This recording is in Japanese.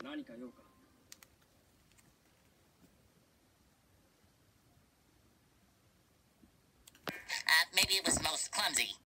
何か用か。 Maybe it was most clumsy.